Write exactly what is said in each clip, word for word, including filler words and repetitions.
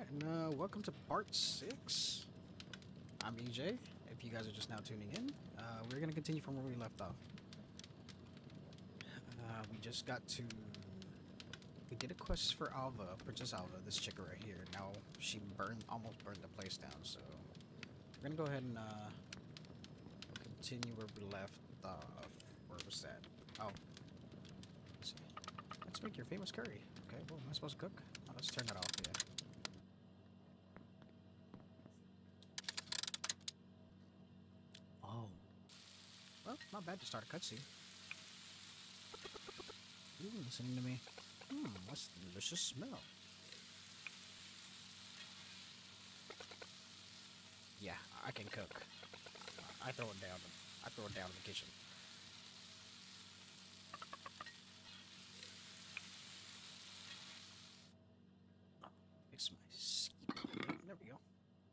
and uh, welcome to part six. I'm E J. If you guys are just now tuning in, uh, we're gonna continue from where we left off. Uh, we just got to. We did a quest for Alva, Princess Alva, this chick right here. Now she burned, almost burned the place down. So we're gonna go ahead and uh, continue where we left off. Where was that? Oh, let's see. Let's make your famous curry. Okay, well, am I supposed to cook? Oh, let's turn that off. Yeah. Oh. Well, not bad to start a cutscene. Ooh, listening to me. Hmm, what's the delicious smell? Yeah, I can cook. I throw it down. I throw it down in the kitchen. Oh, fix my skeet. There we go.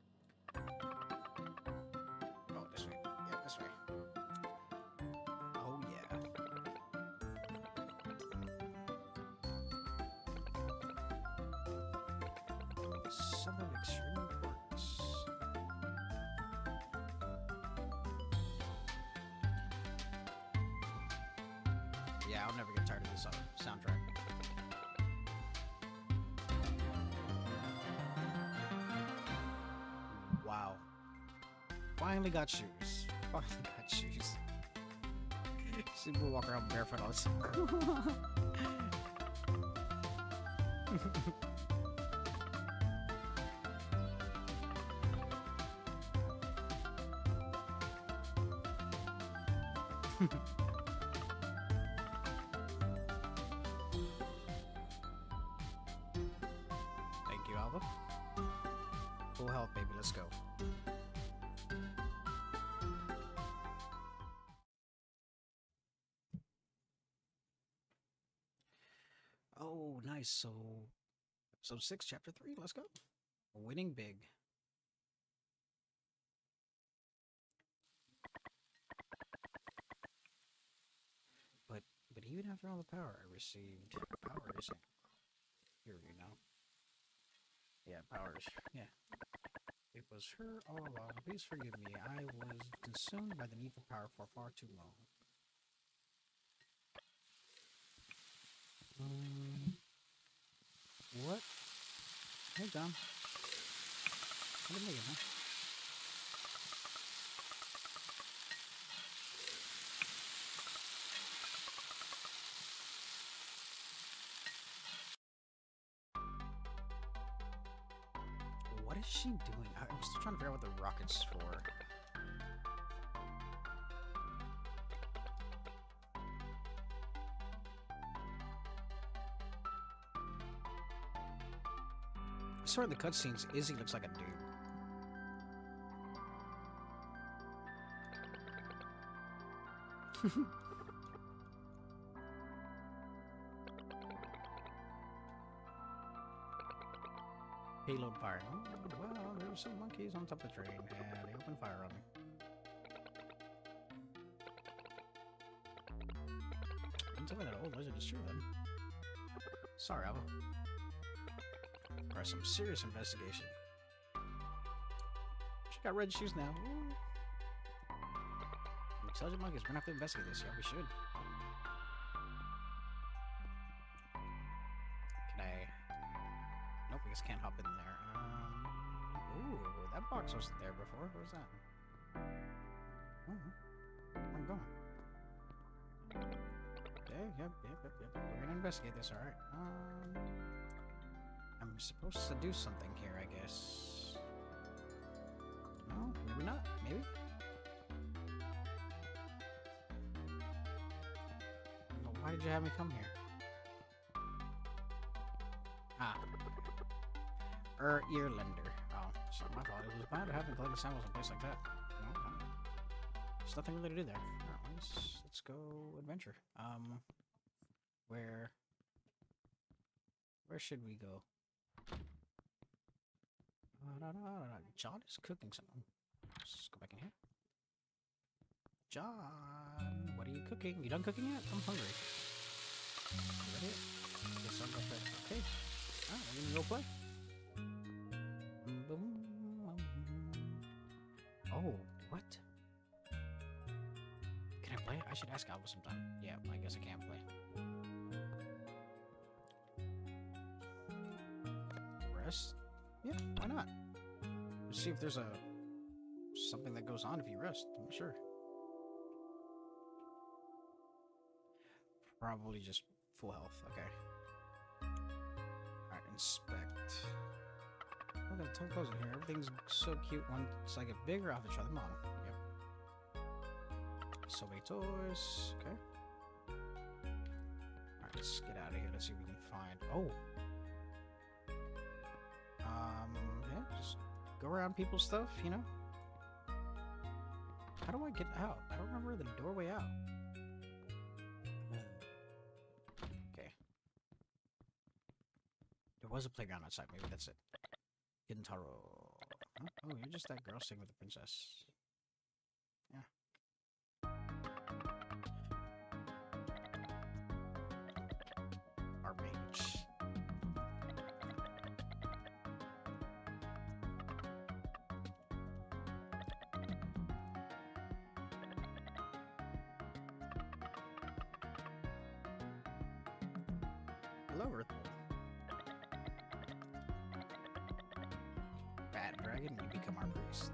Oh, this way. Yeah, this way. Oh, yeah. Some of extreme importance. Yeah, I'll never get tired of this uh, soundtrack. Wow. Finally got shoes. Finally got shoes. See people walk around barefoot all the time. Thank you, Alva. Full health, baby. Let's go. Oh, nice. So, episode six, chapter three. Let's go. Winning big. But, but even after all the power I received, power isn't here, you know. Yeah, powers. Yeah. It was her all along. Please forgive me. I was consumed by the need for power for far too long. Um, what? Hey, Dom. What are you, huh? What is she doing? I'm still trying to figure out what the rocket's for. I swear in the cutscenes, Izzy looks like a dude. Payload fire. Oh, well, there were some monkeys on top of the train, and they opened fire on me. Don't tell me that old lizard is true, then. Sorry, Alva. Require some serious investigation. She got red shoes now. Ooh. Intelligent monkeys, we're gonna have to investigate this. Yeah, we should. Can I... Nope, I just can't hop in there. Um, ooh, that box wasn't there before. Where's that? Oh, where am I going? Okay, yep, yep, yep, yep. We're gonna investigate this, alright. Um, I'm supposed to do something here, I guess. No, maybe not. Maybe? Well, why did you have me come here? Ah. Er, Earlander. Oh, it's not my fault. It was bad to have me collect the samples in a place like that. No, no. There's nothing really to do there. Alright, let's, let's go adventure. Um, where... Where should we go? Uh, John is cooking something. Let's go back in here. John, what are you cooking? You done cooking yet? I'm hungry. Is that it? Guess I'll go play. Okay. Alright, we're gonna go play. Oh, what? Can I play? I should ask Alva sometime. Yeah, I guess I can't play. Rest? Yeah, why not? Let's see if there's a something that goes on if you rest. I'm not sure. Probably just full health. Okay. Alright, inspect. Oh, got a ton of clothes in here. Everything's so cute. One's like a bigger outfit. Show them on. Yep. So many toys. Okay. Alright, let's get out of here. Let's see if we can find. Oh. Um, yeah, just go around people's stuff, you know? How do I get out? I don't remember the doorway out. Okay. There was a playground outside. Maybe that's it. Gintaro. Huh? Oh, you're just that girl singing with the princess. Yeah. Our mage. Hello, Earthworld. Bad dragon, you become our priest.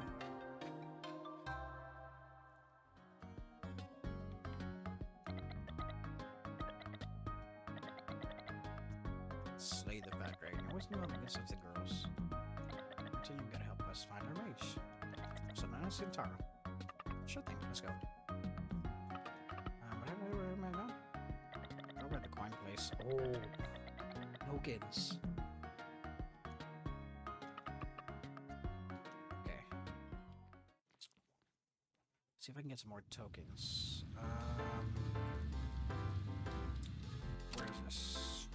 Slay the fat dragon. You're always about the good stuff to girls. Continue, you gotta help us find our mage. So now it's Gintaro. Sure thing, let's go. Uh, where, where am I now? Over at the coin place. Oh, tokens. Okay. See if I can get some more tokens. Um, where is this?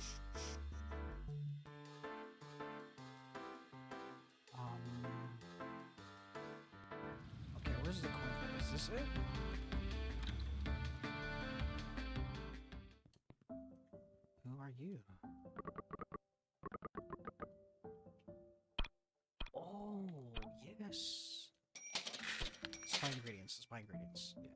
Um. Okay, where's the coin place? Is this it? Who are you? Oh, yes. Spy ingredients. Spy ingredients. Yeah.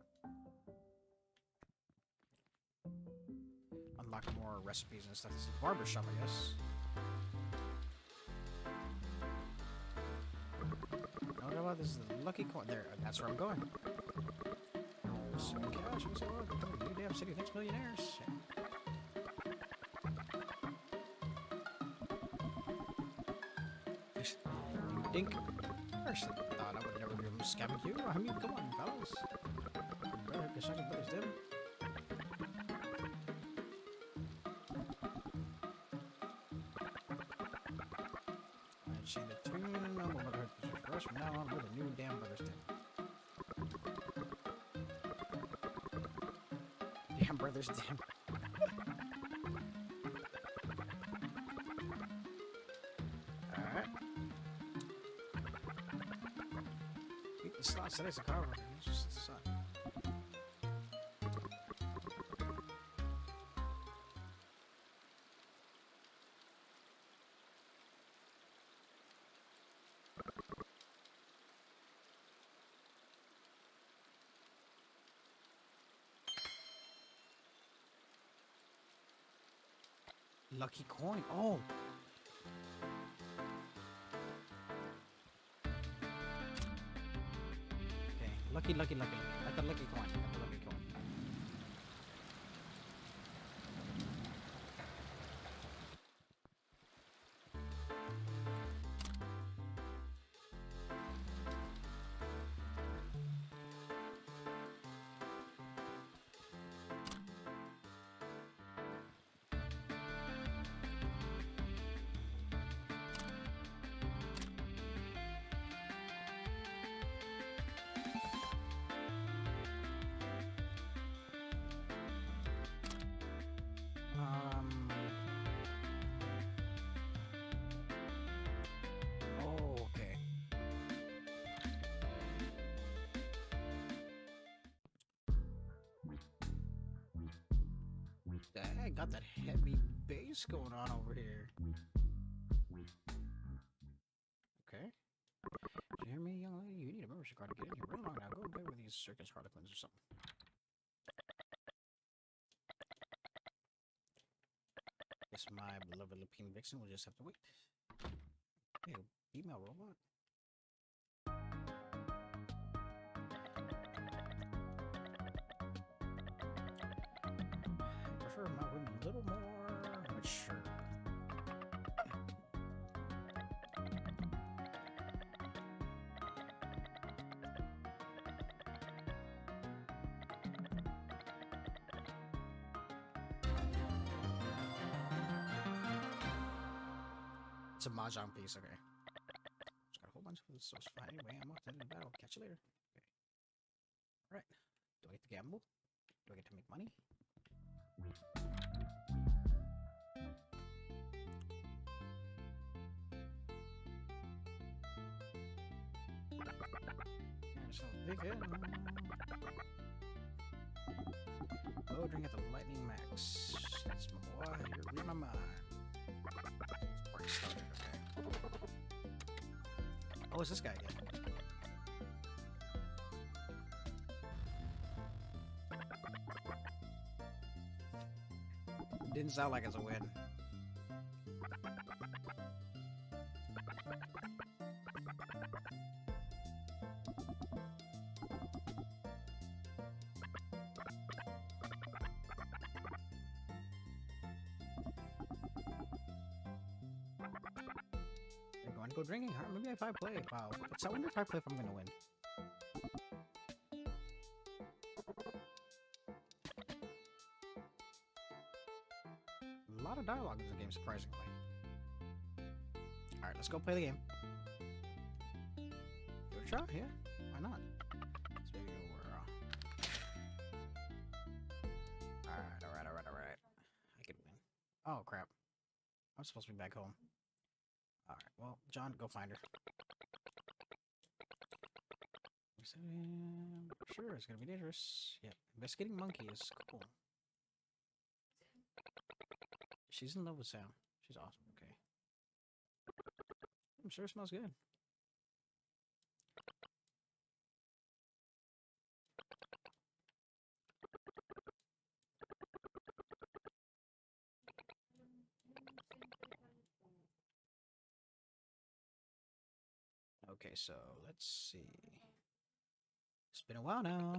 Unlock more recipes and stuff. This is a barber shop, I guess. No, no, this is the lucky coin. There, that's where I'm going. Some cash. We say, oh, become a new damn city. Thanks, millionaires. You dink. First, I thought I would never be able to scam with you. I mean, come on, fellas. Brother, the second brothers did. I changed the tune. No more brotherhood for us. From now on, we're the new damn brothers did. Damn brothers damn. Alright. Beat the slots. Today's a car running. It's just the sun. Lucky coin. Oh. Okay. Lucky, lucky, lucky. Got the lucky coin. Got the lucky coin. Um. Oh, okay. Dang, got that heavy bass going on over here. Okay. Did you hear me, young lady? You need a membership. membership card to get in here. Run along now. Go and play with these circus harlequins or something. Guess my beloved Lupine Vixen will just have to wait. Hey, female robot. I prefer my women a little more mature. It's a mahjong piece, okay. Just got a whole bunch of this source fight. Anyway, I'm off to the battle. Catch you later. Okay. Alright. Do I get to gamble? Do I get to make money? There's a big hit. Go drink at the Lightning Max. That's my boy. You're reading my mind. Party started, okay. Oh, it's this guy again. Didn't sound like it's a win. Going to go drinking, huh? Maybe if I play. Wow. So I wonder if I play if I'm gonna win. A lot of dialogue in the game, surprisingly. Alright, let's go play the game. Give it a shot, yeah? Why not? Let's maybe we're uh... Alright, alright, alright, alright. I could win. Oh crap. I'm supposed to be back home. Alright, well, John, go find her. Sure, it's gonna be dangerous. Yeah, investigating monkey is cool. She's in love with Sam. She's awesome, okay. I'm sure it smells good. Okay, so let's see. It's been a while now.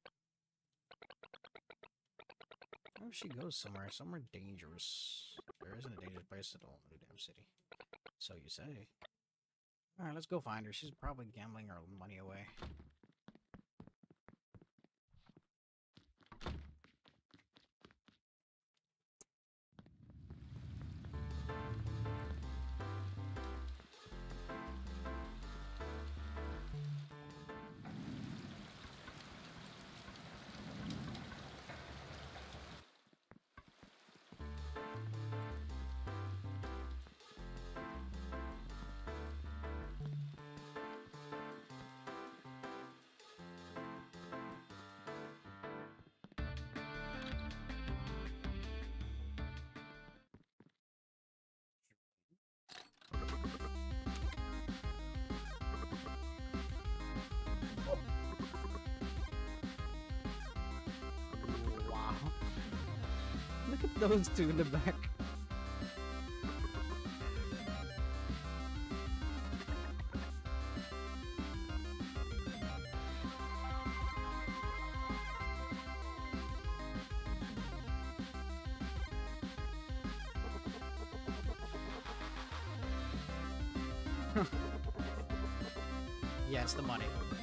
I wonder if she goes somewhere, somewhere dangerous. There isn't a dangerous place at all in the damn city. So you say. Alright, let's go find her. She's probably gambling her money away. Wow. Look at those two in the back. Yeah, it's the money.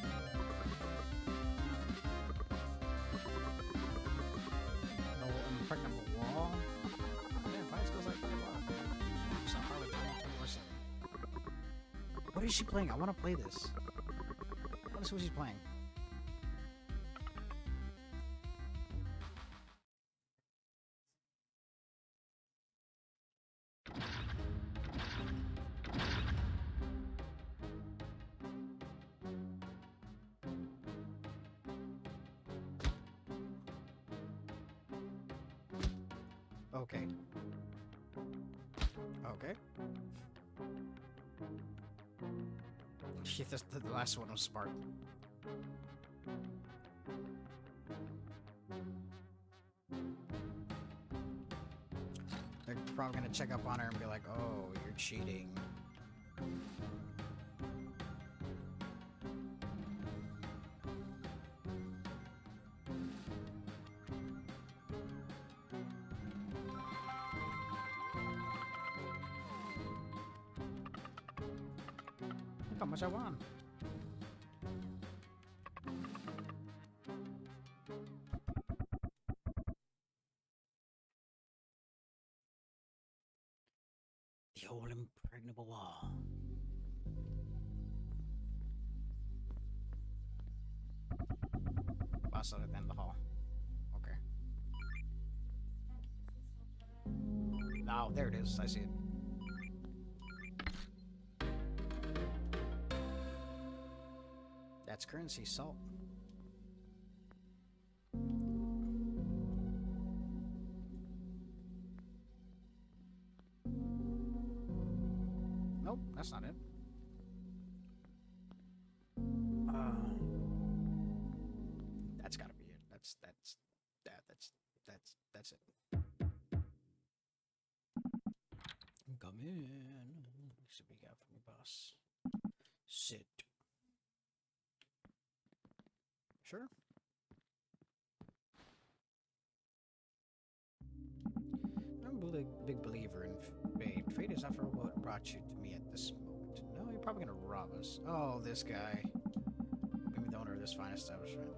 No, I'm pregnant with wall. Yeah, price goes like five bucks. So probably twenty-four. What is she playing? I want to play this. I want to see what she's playing. Okay. Okay. Yeah, the, the last one was smart. They're probably gonna check up on her and be like, "Oh, you're cheating." Look how much I won. The old impregnable wall. Boss at the end of the hall. Okay. Oh, there it is. I see it. That's currency, salt. Nope, that's not it. Uh, that's gotta be it. That's that's that that's that's that's it. Come in. Let's see what we got from your boss. Sit. Sure. I'm a big, big believer in fate. Fate is after what brought you to me at this moment. No, you're probably gonna rob us. Oh, this guy. Maybe the owner of this fine establishment.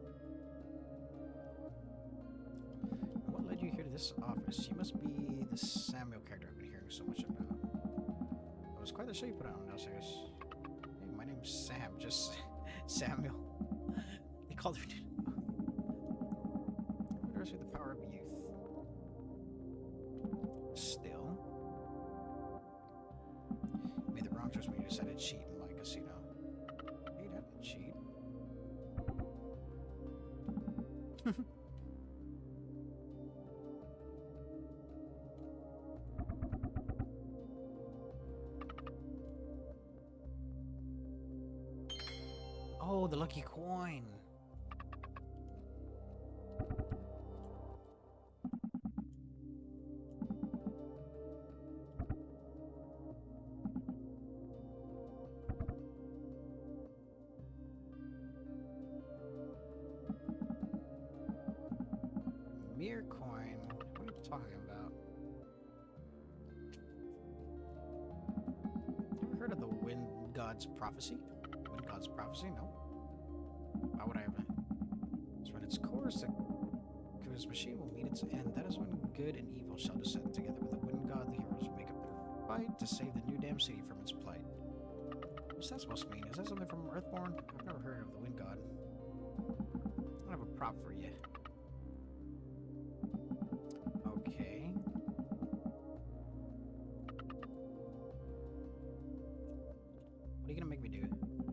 What led you here to this office? You must be the Samuel character I've been hearing so much about. It was quite the show you put on. No, serious. Hey, my name's Sam. Just Samuel. They called her. With the power of youth. Still, you made the wrong choice when you decided to cheat in my casino. Hey, that didn't cheat. Oh, the lucky coin. Mere coin. What are you talking about? Ever heard of the Wind God's Prophecy? Wind God's Prophecy? No. Why would I ever? It's when its course, the his machine will meet its end. That is when good and evil shall descend together. With the Wind God, the heroes will make up their fight to save the New Dam City from its plight. What's that supposed to mean? Is that something from Earthborn? I've never heard of the Wind God. I have a prop for you. Okay. What are you gonna make me do?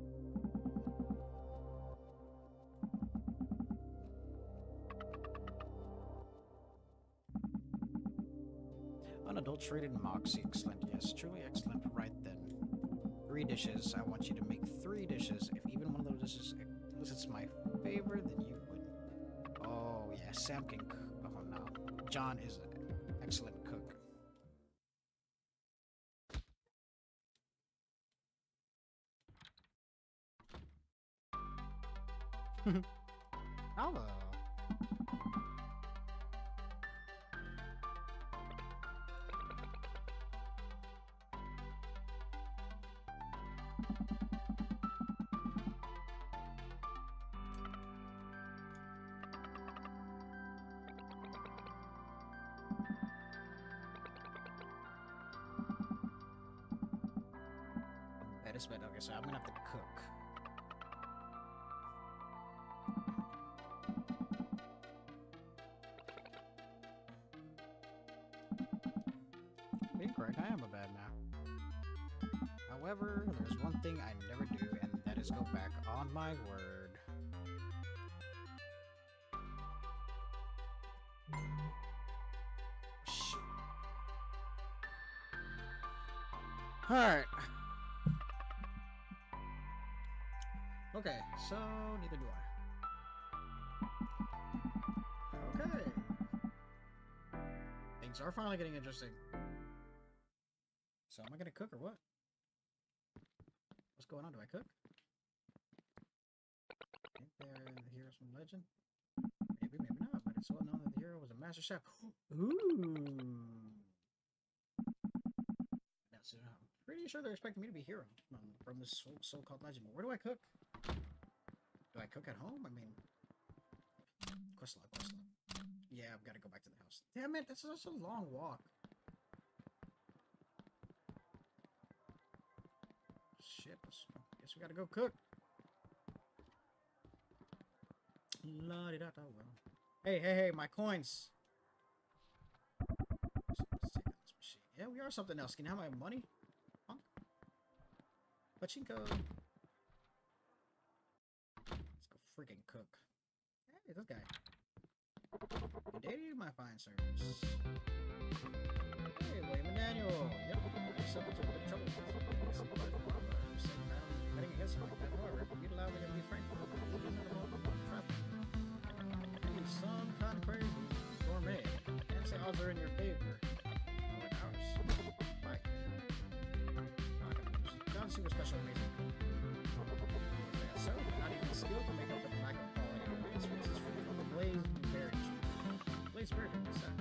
Unadulterated moxie. Excellent. Yes, truly excellent. Right then. Three dishes. I want you to make three dishes. If even one of those dishes elicits my favor, then you win. Oh, yeah. Sam can cook. Oh, no. John is an excellent cook. Hello. That is bad. Okay, so I'm gonna have to cook. Incorrect. I am a bad man. However, there's one thing I never do, and that is go back on my word. Shoot. All right. Okay, so neither do I. Okay. Things are finally getting interesting. So am I gonna cook or what? What's going on? Do I cook? Ain't there the hero from legend? Maybe, maybe not, but it's well known that the hero was a master chef. Ooh. That's, uh, I'm pretty sure they're expecting me to be a hero from, from this so- so-called legend. But where do I cook? Do I cook at home? I mean, quest log, quest log. Yeah, I've got to go back to the house. Damn it, that's such a long walk. Shit, I guess we gotta go cook. La -di -da -da -well. Hey, hey, hey, my coins. Let's take out this machine. Yeah, we are something else. Can you have my money? Punk. Pachinko. Let's go freaking cook. Hey, this guy. Good day to you, my fine sirs. Hey, William and Daniel. Yep, got yourself into a bit of trouble. Yes, you are the one of them. Saying that I'm betting against you like that. However, if you'd allow me to be frank, hey, some kind of crazy gourmet. Can't say odds are in your favor. No, in ours. Right. Not gonna use it. Not super special, amazing. Yeah, so, not even skill can make up for the lack of quality. This is from the Blaze Berry. Blaze Berry, what's that?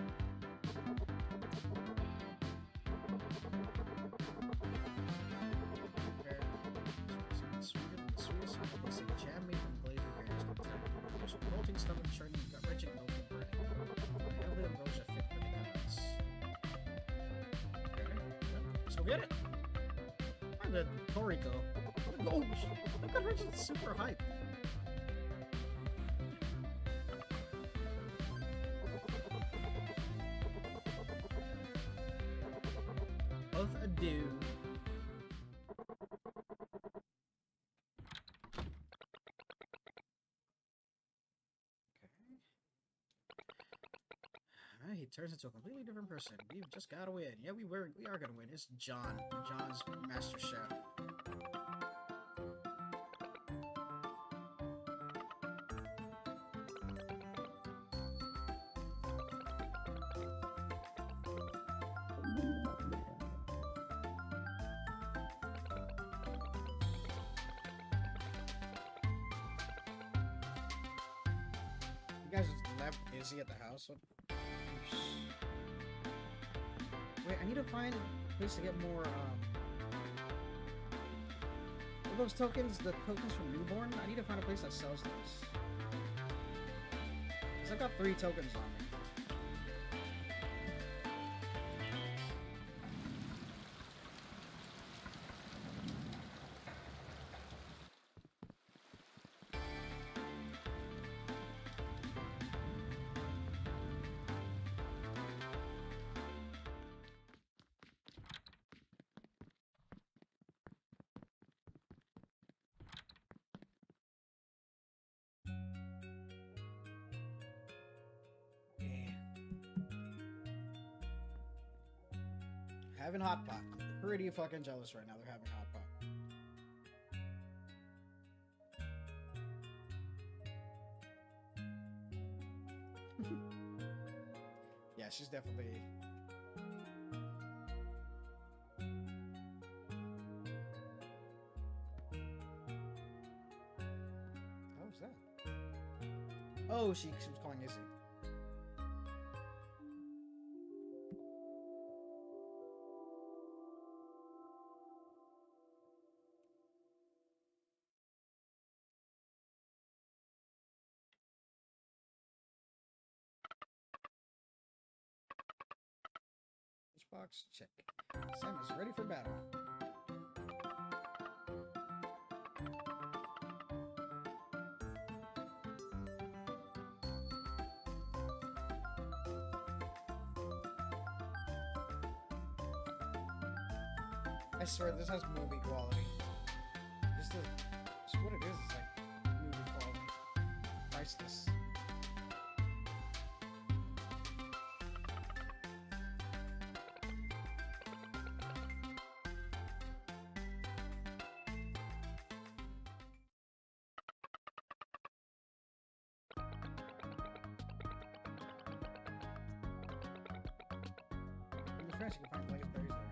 Jam made from glazed berries contain revolting stomach churning, gut wrenching loaf of bread. Heavily ambrosia fit for the gods. Okay, well, let's go get it. And the Toriko. Oh, look at her, she's super hype. Both adieu. He turns into a completely different person. We've just got to win. Yeah, we were. We are gonna win. It's John. John's Master Chef. You guys just left Izzy at the house. What? Wait, I need to find a place to get more, um... Are those tokens, the tokens from Newborn? I need to find a place that sells those. Because I've got three tokens on me. Having hot pot. Pretty fucking jealous right now. They're having hot pot. Yeah, she's definitely. What was that? Oh, she, she was calling Izzy. Box check. Sam is ready for battle. I swear this has movie quality. Just, the, just what it is is like movie quality. Priceless. guess you can find blazeberries there.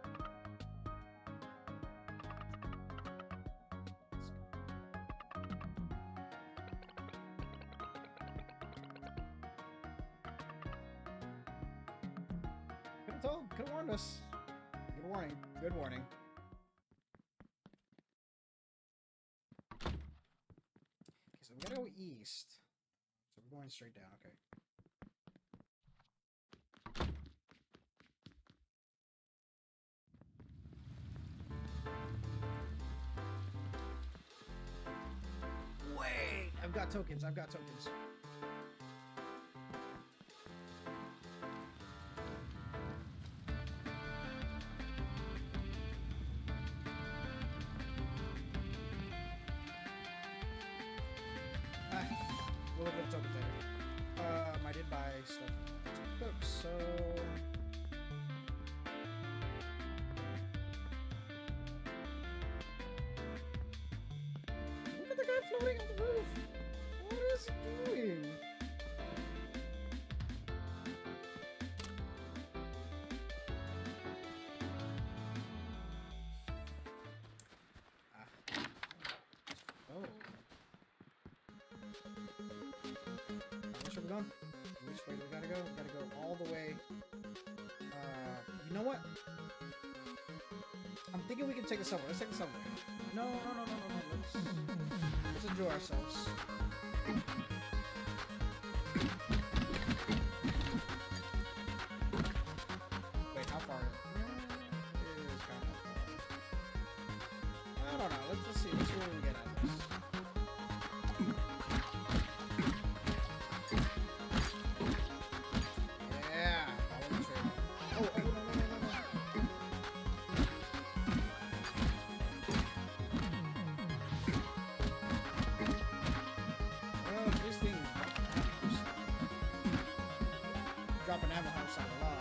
Could have told, could have warned us. Good warning. Good warning. Okay, so we gotta go east. So we're going straight down, okay. Wait! I've got tokens, I've got tokens. We'll look at the tokens later. Um, I did buy stuff to cook, so... Look at the guy floating on the roof! What is he doing? Ah. Oh. Which way are we going? Which way do we gotta go? We gotta go all the way. Uh, you know what? I'm thinking we can take a subway. Let's take a subway. No, no, no, no, no, no. Let's, let's enjoy ourselves. Wait, how far? It is kind of far. I don't know. Let's, let's see. Let's see what we get out of this. Dropping ammo helps out a lot.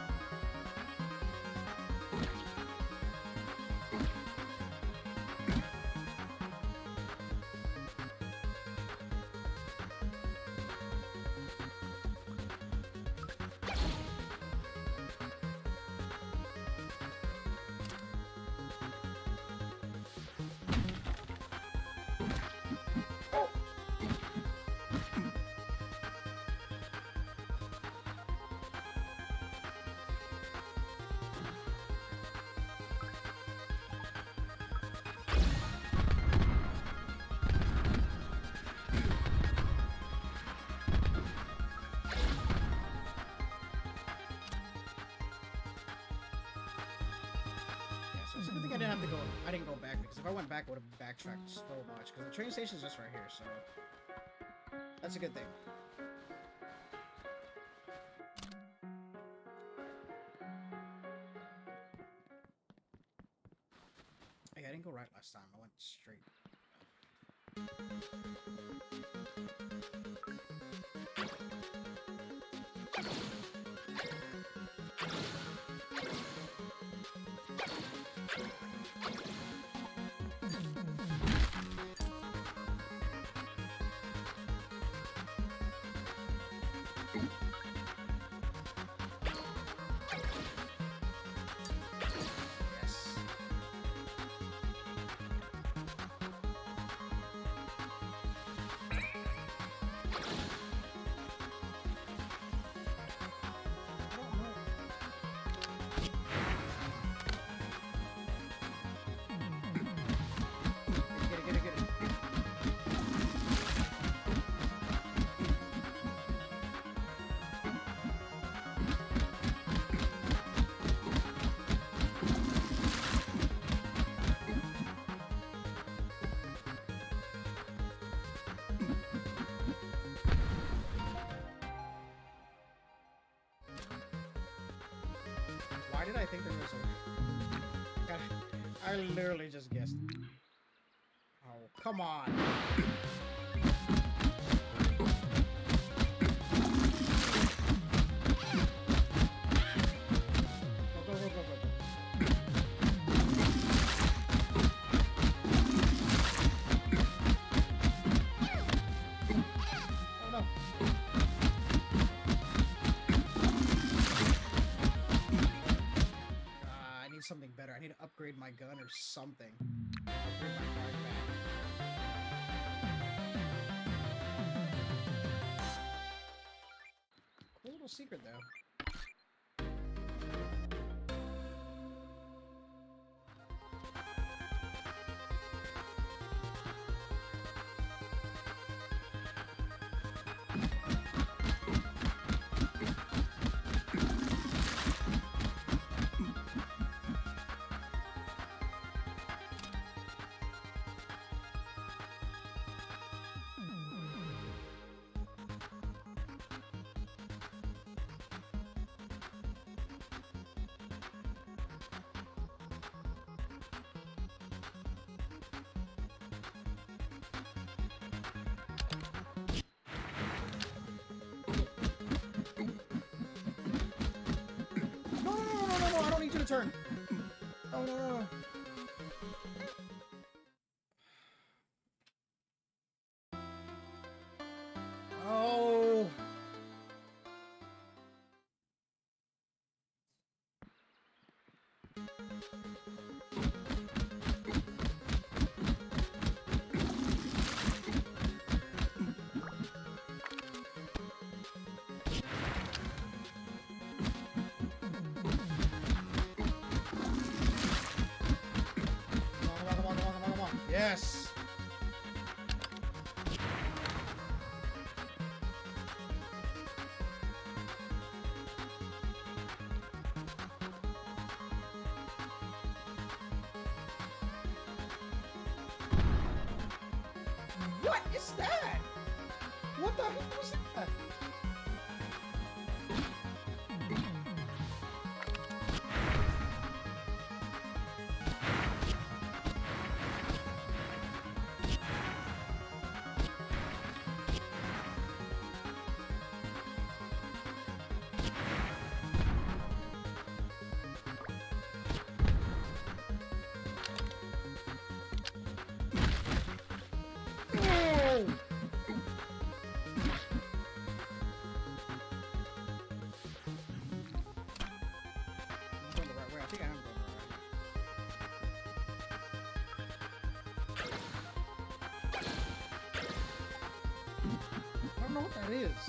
It's a good thing I didn't have to go. I didn't go back because if I went back, I would have backtracked so much. Because the train station is just right here, so that's a good thing. Hey, I didn't go right last time. I went straight. Why did I think there was a... God, I literally just guessed. Oh, come on. Go, go, go, go, go. Oh, no. upgrade my gun or something. Upgrade my flag back. Cool little secret, though. I don't need you to turn. Oh, no, no, no. Oh. Yes! What is that? What the heck was that? I don't know what that is.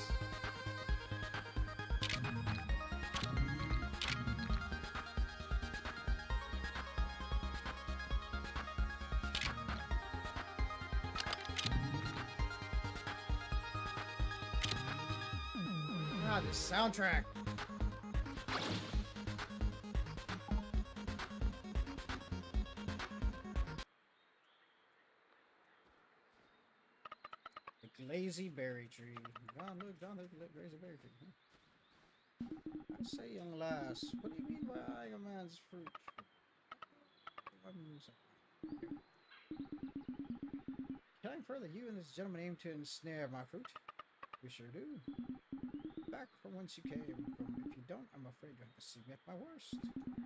Ah, this soundtrack. Lazy berry tree. John, look, John, look, look, lazy berry tree. Huh? I say, young lass, what do you mean by eyeing a man's fruit? Telling further, you and this gentleman aim to ensnare my fruit. We sure do. Back from whence you came from. If you don't, I'm afraid you have to see me at my worst.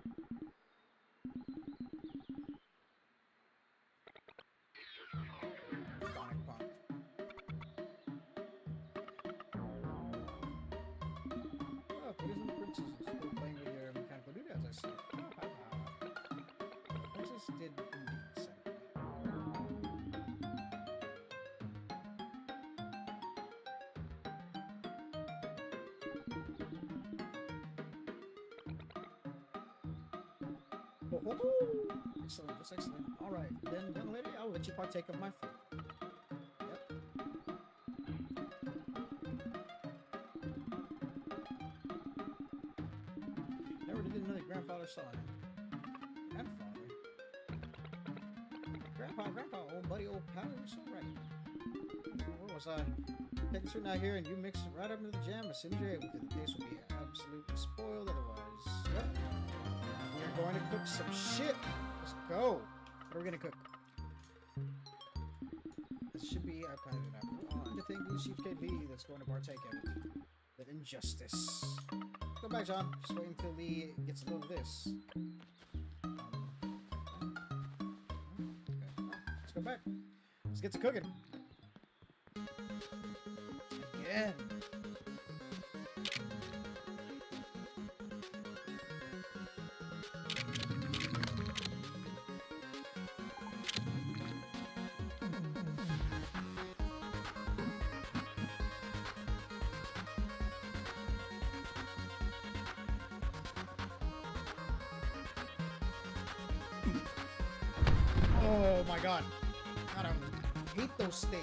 Did indeed send me. Oh, oh, oh. Excellent, that's excellent. Alright, then, young lady, I'll let you partake of my food. Yep. Never did know that grandfather saw him. Grandfather? Grandpa, Grandpa, old buddy, old pal, you're so right. Where was I? Taking fruit out here and you mix it right up into the jam as soon as you're able to. The taste will be absolutely spoiled otherwise. Yep. We're going to cook some shit. Let's go. What are we going to cook? This should be, I probably don't know. Oh, I think Blue Chief K B that's going to partake of it. The injustice. Go back, John. Just wait until Lee gets a little of this. Go back. Let's get to cooking. Again. Oh my god. God, I hate those staves.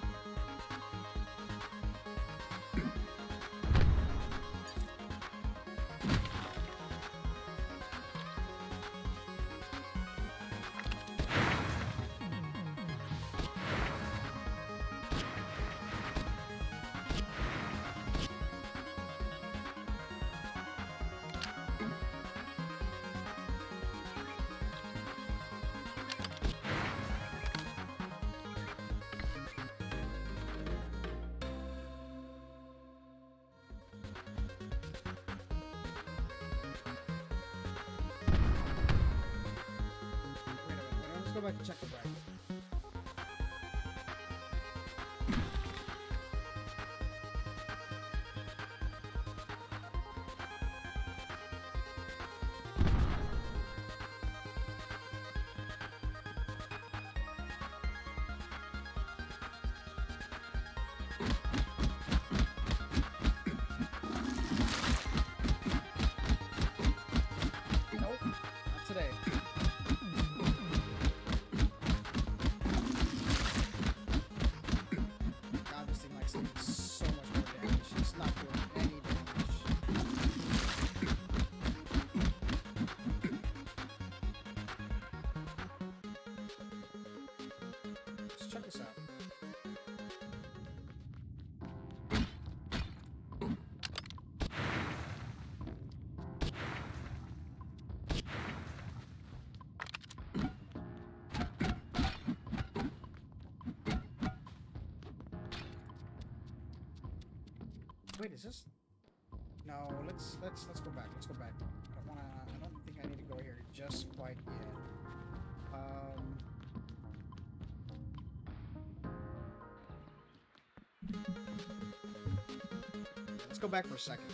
Go back and check the bright. Nope, not today. Wait, is this? No, let's let's let's go back. Let's go back. I don't wanna. I don't think I need to go here just quite yet. Um. Let's go back for a second.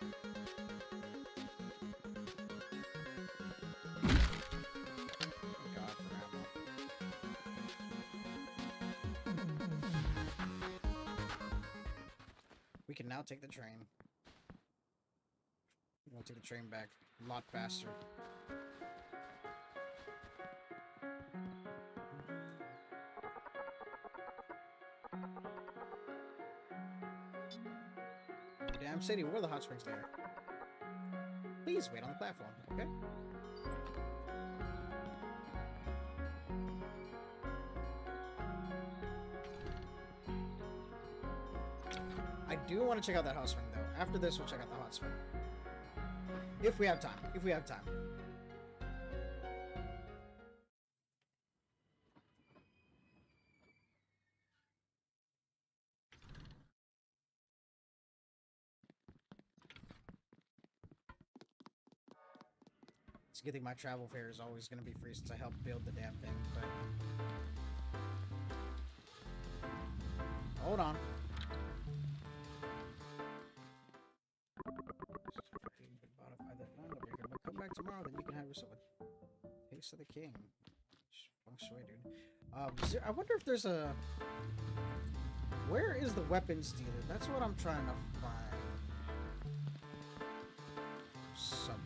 We can now take the train. We'll take the train back a lot faster. Damn city, where are the hot springs there? Please wait on the platform, okay? I do want to check out that hot spring, though. After this, we'll check out the hot spring. If we have time. If we have time. It's a good thing my travel fare is always going to be free since I helped build the damn thing, but... Hold on. But come back tomorrow, then you can have yourself a taste of the king. Feng shui, dude. Um, there, I wonder if there's a... Where is the weapons dealer? That's what I'm trying to find. Subway.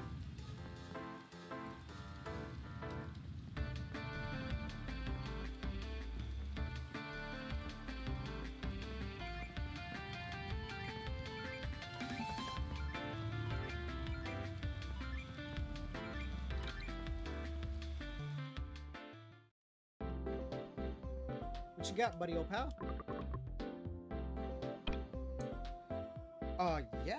What you got, buddy, old pal? Uh, yeah?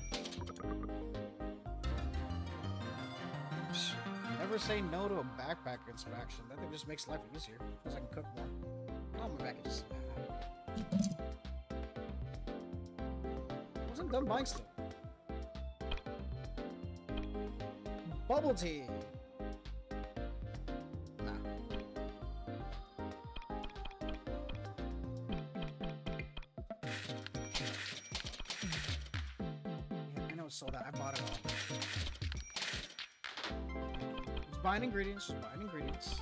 Never say no to a backpack inspection. That thing just makes life easier, because I can cook more. Oh, my back is just... I wasn't done buying stuff. Bubble tea! Sold out. I bought it all. Just buying ingredients. Just buying ingredients.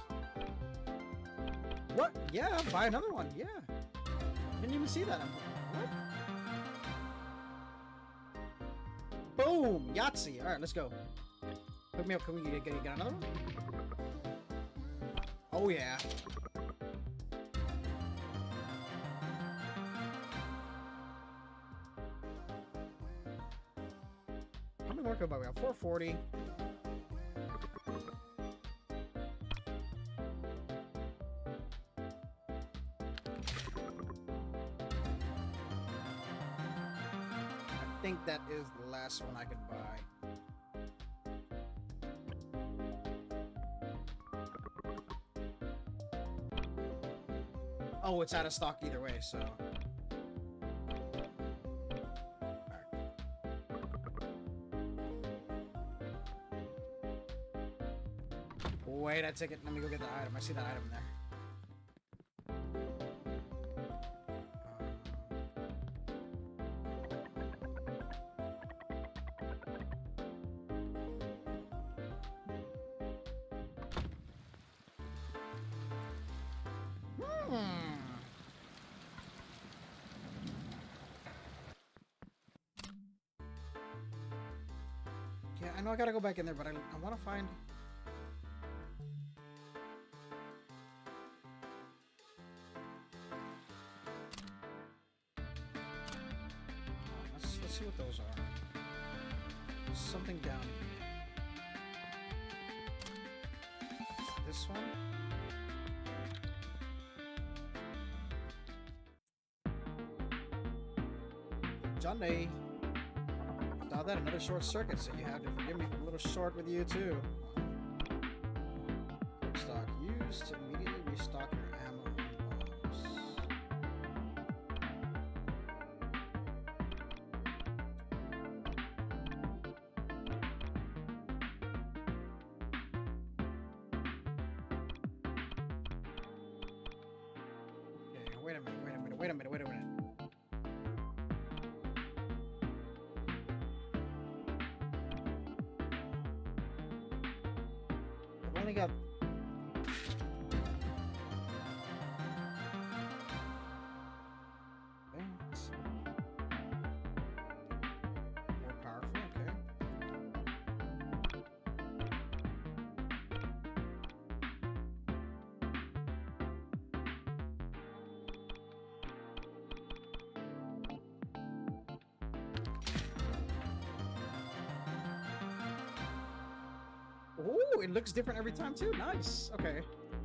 What? Yeah, buy another one. Yeah. Didn't even see that. What? Boom! Yahtzee. All right, let's go. Put me up. Can we get, get, get another one? Oh yeah. How many more code we have? four forty. I think that is the last one I can buy. Oh, it's out of stock either way, so... Wait, I take it. Let me go get the item. I see that item there. Hmm. Yeah, I know I gotta go back in there, but I, I want to find... Let's, let's see what those are. There's something down here. This one? Johnny! Saw that, another short circuit, so you have to forgive me for a little short with you too. Quick stock used to immediately restock your ammo and bombs. Okay, wait a minute, wait a minute, wait a minute, wait a minute. I've only got... Okay, let's see. More powerful, okay. Oh, it looks different every time too. Nice. Okay.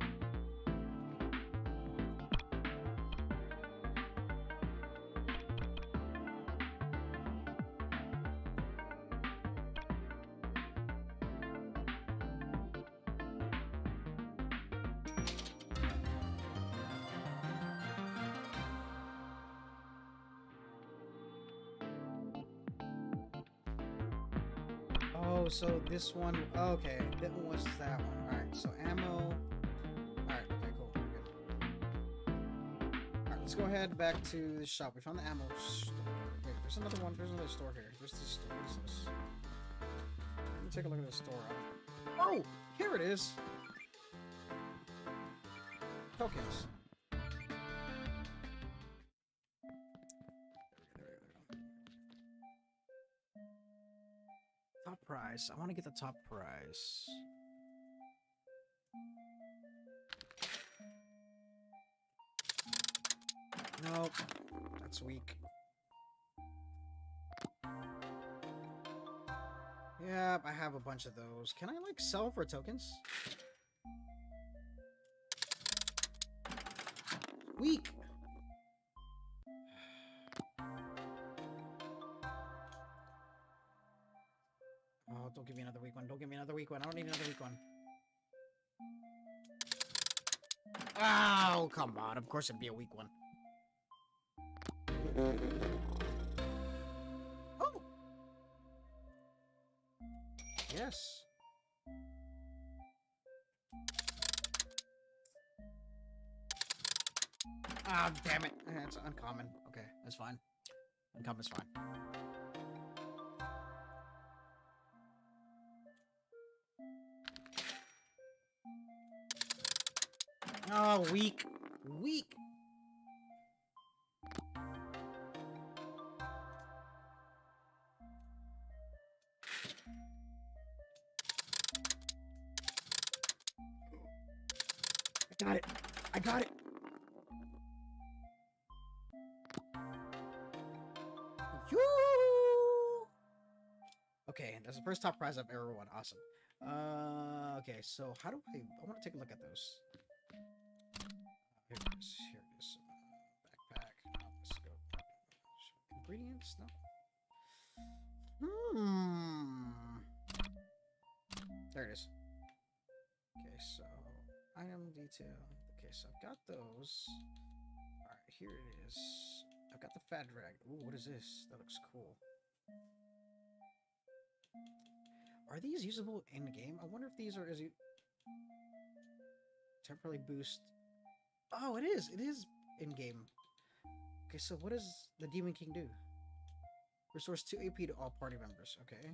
Oh, so this one, okay, that one was that one. Alright, so ammo. Alright, okay, cool. We're good. Alright, let's go ahead back to the shop. We found the ammo store. Wait, there's another one. There's another store here. There's this store. What is this? Let me take a look at this store. Oh, here it is. Tokens. Top prize. I want to get the top prize. Nope. That's weak. Yep, I have a bunch of those. Can I, like, sell for tokens? Weak! Oh, don't give me another weak one. Don't give me another weak one. I don't need another weak one. Oh, come on. Of course it'd be a weak one. Oh! Yes. Ah, oh, damn it. It's uncommon. Okay, that's fine. Uncommon's fine. Oh, weak. Weak. I got it! Yoo! Okay, that's the first top prize I've ever won. Awesome. Uh, okay, so how do I... I want to take a look at those. Here it is. Here it is. Uh, backpack. No, let's go. Ingredients? No. Hmm. There it is. Okay, so item detail. Okay, so I've got those. Alright, here it is. I've got the fat drag. Ooh, what is this? That looks cool. Are these usable in the game? I wonder if these are is you temporarily boost. Oh, it is. It is in game. Okay, so what does the Demon King do? Restores two A P to all party members. Okay.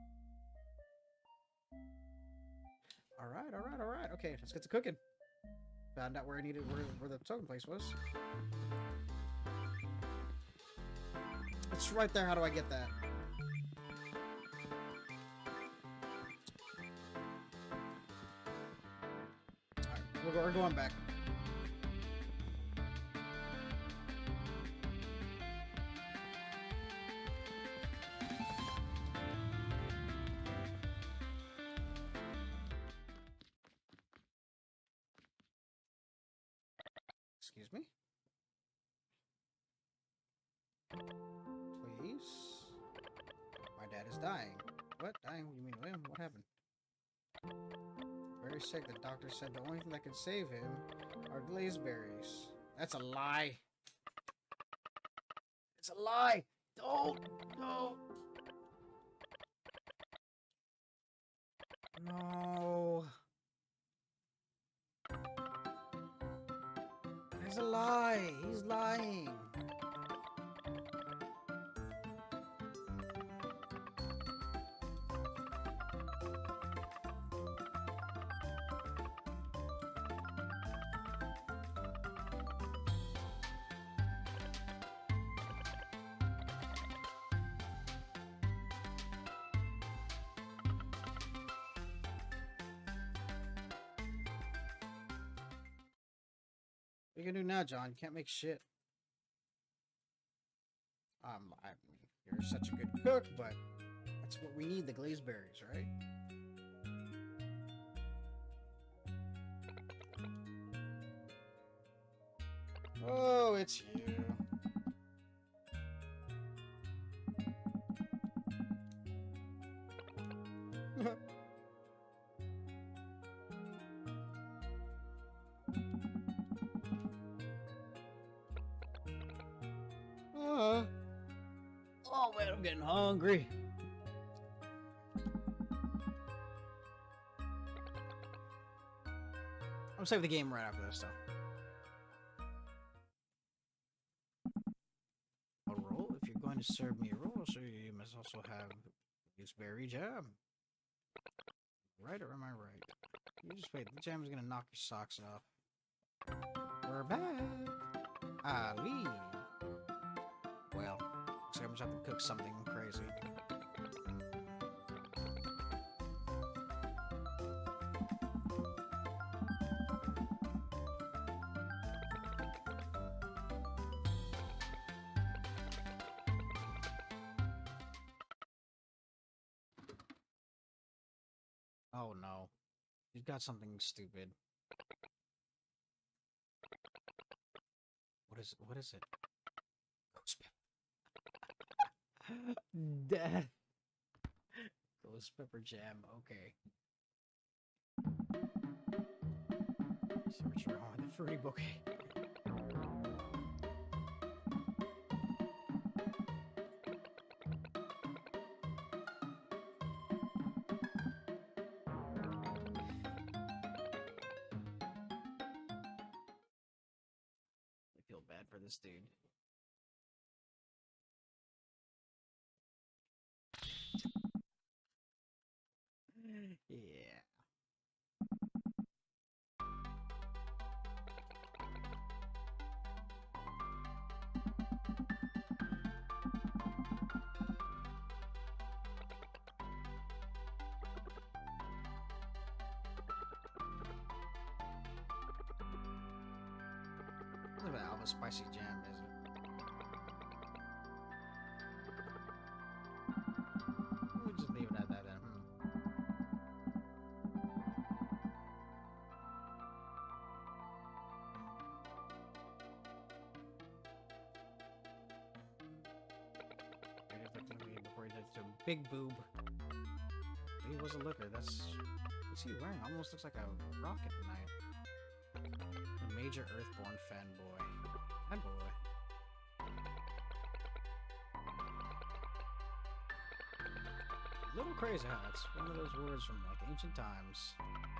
All right, all right, all right. Okay, let's get to cooking. Found out where I needed, where, where the token place was. It's right there. How do I get that? All right, we're, we're going back. Excuse me? Please? My dad is dying. What? Dying? What do you mean to him? What happened? Very sick. The doctor said the only thing that could save him are glazeberries. That's a lie. It's a lie. Don't. No. No. It's a lie. He's lying. What are you gonna do now, John? You can't make shit. Um, I mean, you're such a good cook, but that's what we need, the glazeberries, right? Oh, it's you. uh, oh man, I'm getting hungry. I'll save the game right after this, though. A roll? If you're going to serve me a roll, so you must also have gooseberry jam. Right or am I right? You just wait. The jam is gonna knock your socks off. We're back. Ali. Well, looks like I'm just have to cook something crazy. Oh no. He's got something stupid. What is it? What is it? Ghost pepper. Death. Ghost pepper jam. Okay. See what you're on. The fruity bouquet. I feel bad for this dude. Yeah. of a spicy jam, is it? We'll just leave it at that then. Hmm. Before he did to big boob. He was a looker. That's what's he wearing? Almost looks like a rocket knight. A major Earthborn fanboy. Fanboy. Little crazy, huh? It's one of those words from like ancient times.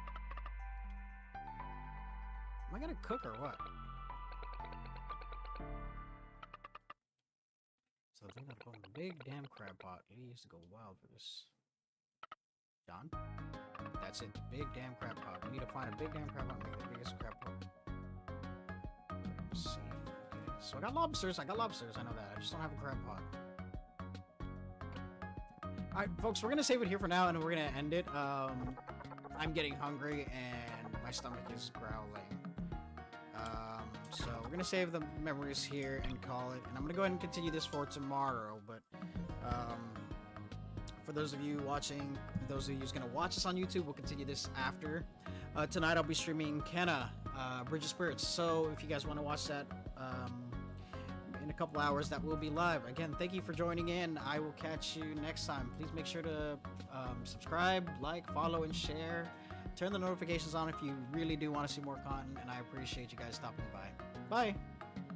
Am I gonna cook or what? So the thing that put in the big damn crab pot. He used to go wild for this. John? That's it. Big damn crab pot. We need to find a big damn crab pot and make the biggest crab pot. Let's see. Okay. So I got lobsters. I got lobsters. I know that. I just don't have a crab pot. Alright, folks, we're gonna save it here for now and we're gonna end it. Um, I'm getting hungry and my stomach is growling. Um, so we're gonna save the memories here and call it. And I'm gonna go ahead and continue this for tomorrow, but um, for those of you watching, those of you who's gonna watch this on YouTube, we'll continue this after. Uh, tonight I'll be streaming Kenna, uh, Bridge of Spirits. So if you guys want to watch that um, in a couple hours, that will be live. Again, thank you for joining in. I will catch you next time. Please make sure to um, subscribe, like, follow, and share. Turn the notifications on if you really do want to see more content, and I appreciate you guys stopping by. Bye!